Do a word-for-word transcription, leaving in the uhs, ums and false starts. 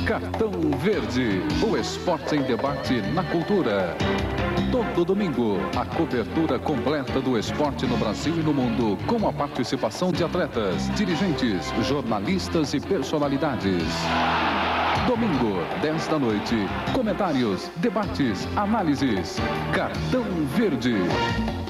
Cartão Verde, o esporte em debate na cultura. Todo domingo, a cobertura completa do esporte no Brasil e no mundo, com a participação de atletas, dirigentes, jornalistas e personalidades. Domingo, dez da noite, comentários, debates, análises. Cartão Verde.